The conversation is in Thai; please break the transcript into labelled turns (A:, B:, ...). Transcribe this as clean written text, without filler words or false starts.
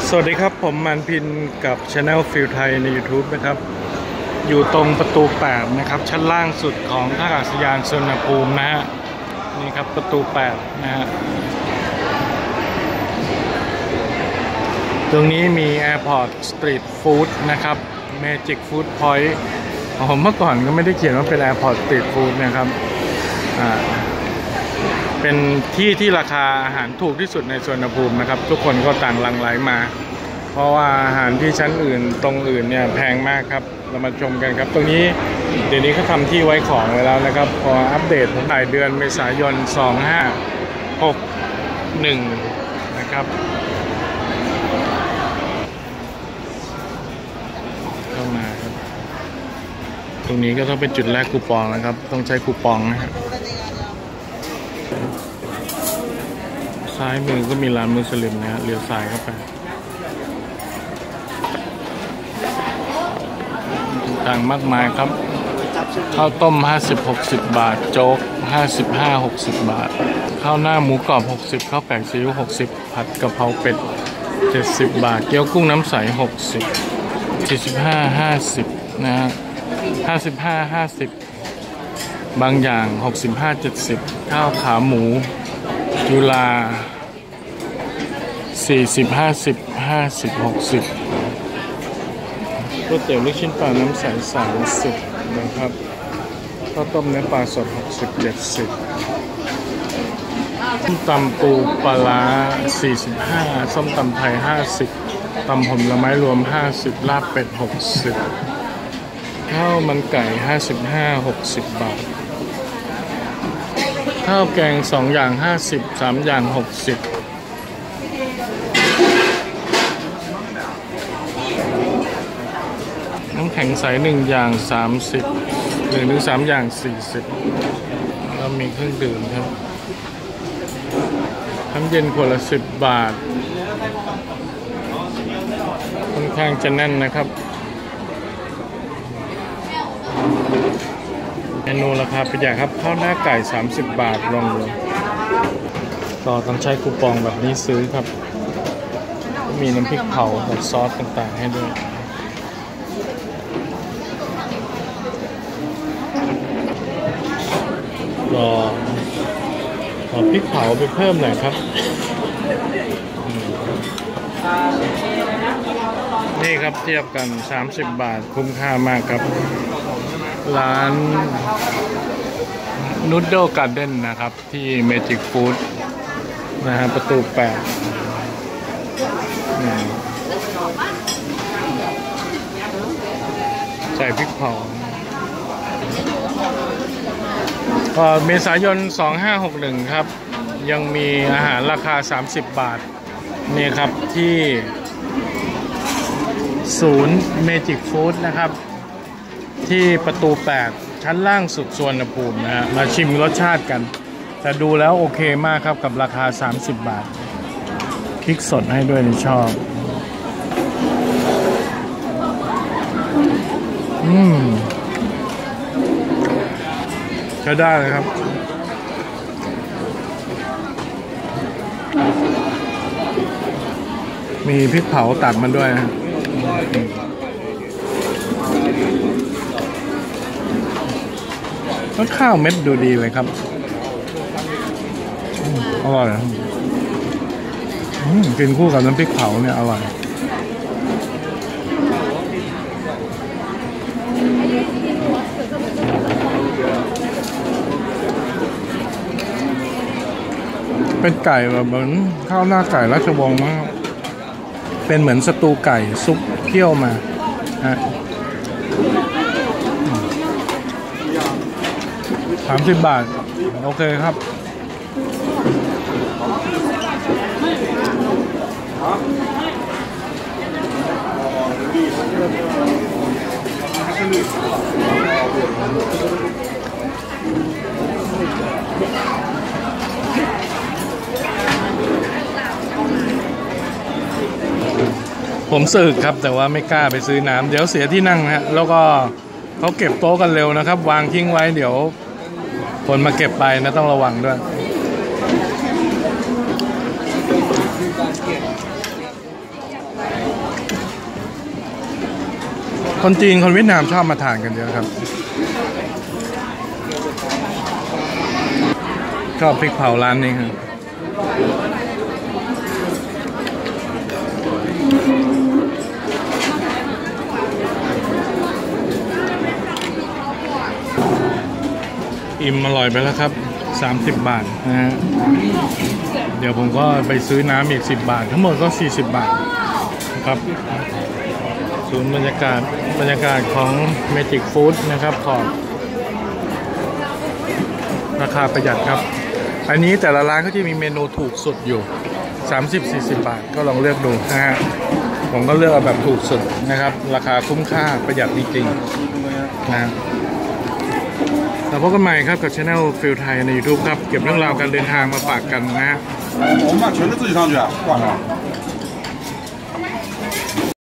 A: สวัสดีครับผมมันพินกับ Channel ฟิลไทยใน YouTube นะครับอยู่ตรงประตู8นะครับชั้นล่างสุดของท่าอากาศยานสุวรรณภูมินะฮะนี่ครับประตู8นะฮะตรงนี้มี Airport Street Food นะครับ Magic Food Point เมื่อก่อนก็ไม่ได้เขียนว่าเป็น Airport Street Food นะครับเป็นที่ที่ราคาอาหารถูกที่สุดในสุวรรณภูมินะครับทุกคนก็ต่างหลั่งไหลมาเพราะว่าอาหารที่ชั้นอื่นตรงอื่นเนี่ยแพงมากครับเรามาชมกันครับตรงนี้เดี๋ยวนี้เขาทำที่ไว้ของไว้แล้วนะครับพออัปเดตปลายเดือนเมษายน2561นะครับเข้ามาครับตรงนี้ก็ต้องเป็นจุดแรกคูปองนะครับต้องใช้คูปองนะครับซ้ายมือก็มีร้านมุสลิมนะฮะเลี้ยวซ้ายเข้าไปต่างมากมายครับข้าวต้ม50-60 บาทโจ๊ก55-60 บาทข้าวหน้าหมูกรอบ60ข้าวแปลกซีอิ๊ว60ผัดกะเพราเป็ด70 บาทเกี๊ยวกุ้งน้ำใส60 45-50นะฮะ55-50บางอย่าง65-70ข้าวขาหมูจุฬา40-50-50-60ก๋วยเตี๋ยวลูกชิ้นปลาน้ำใส30นะครับข้าวต้มเนื้อปลาสด60-70ส้มตำปูปลาร้า45ส้มตำไทย50ตำผลไม้รวม50ลาบเป็ด60ข้าวมันไก่55-60 บาทข้าวแกง2อย่าง50 3อย่าง60น้ำแข็งใส1อย่าง30 1-3อย่าง40แล้วมีเครื่องดื่มครับน้ำเย็นขวดละ10 บาทค่อนข้างจะแน่นนะครับเมนูราคาประหยัดครับข้าวหน้าไก่30 บาทลงเลยก็ต้องใช้คูปองแบบนี้ซื้อครับมีน้ำพริกเผากับซอสต่างๆให้ด้วยก็ขอพริกเผาไปเพิ่มหน่อยครับนี่ครับเทียบกัน30 บาทคุ้มค่ามากครับร้านนูดเดิลการ์เด้นนะครับที่เมจิกฟู้ดนะฮะประตู8ใส่พริกเผาเมษายน2561ครับยังมีอาหารราคา30 บาทนี่ครับที่ศูนย์เมจิกฟู้ดนะครับที่ประตู8ชั้นล่างสุดสุวรรณภูมินะฮะมาชิมรสชาติกันแต่ดูแล้วโอเคมากครับกับราคา30 บาทพริกสดให้ด้วยนี่ชอบใช้ได้เลยครับมีพริกเผาตัดมันด้วยนะแล้วข้าวเม็ดดูดีเลยครับอร่อยกินคู่กับน้ำพริกเผาเนี่ยอร่อยเป็นไก่แบบเหมือนข้าวหน้าไก่ราชวงศ์มากเป็นเหมือนสตูไก่ซุปเคี่ยวมาฮะ30 บาทโอเคครับผมสึกครับแต่ว่าไม่กล้าไปซื้อน้ำเดี๋ยวเสียที่นั่งฮะแล้วก็เขาเก็บโต๊ะกันเร็วนะครับวางทิ้งไว้เดี๋ยวคนมาเก็บไปนะต้องระวังด้วย อคนจีนคนเวียดนามชอบมาทานกันเยอะครับชอบพริกเผาร้านนี้ครับอิ่มอร่อยไปแล้วครับ30 บาทนะฮะเดี๋ยวผมก็ไปซื้อน้ำอีก10 บาททั้งหมดก็40 บาทครับศูนย์บรรยากาศของ Magic Food นะครับขอบราคาประหยัดครับอันนี้แต่ละร้านก็จะมีเมนูถูกสุดอยู่30-40 บาทก็ลองเลือกดูนะฮะผมก็เลือกเอาแบบถูกสุดนะครับราคาคุ้มค่าประหยัดจริงๆนะแล้วพบกันใหม่ครับกับ Channel ฟิลไทยใน YouTube ครับเก็บเรื่องราวการเดินทางมาฝากกันนะฮะ
B: 我们把裙子自己上去，挂上。